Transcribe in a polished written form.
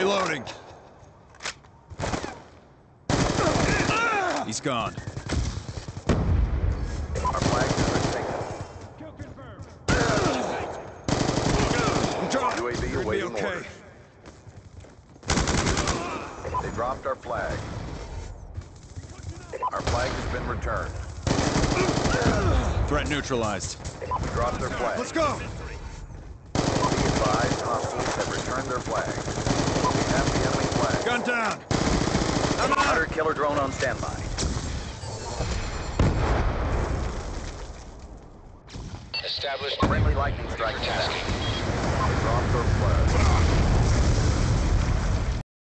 Reloading. He's gone. Our flag has been taken. Kill confirmed. UAV awaiting orders. They dropped our flag. Our flag has been returned. Threat neutralized. We dropped their flag. Let's go! Be advised, hostiles have returned their flag. We have the enemy flag. Gun down! Hunter killer drone on standby. Established Friendly lightning strike. tasking. They dropped their flag.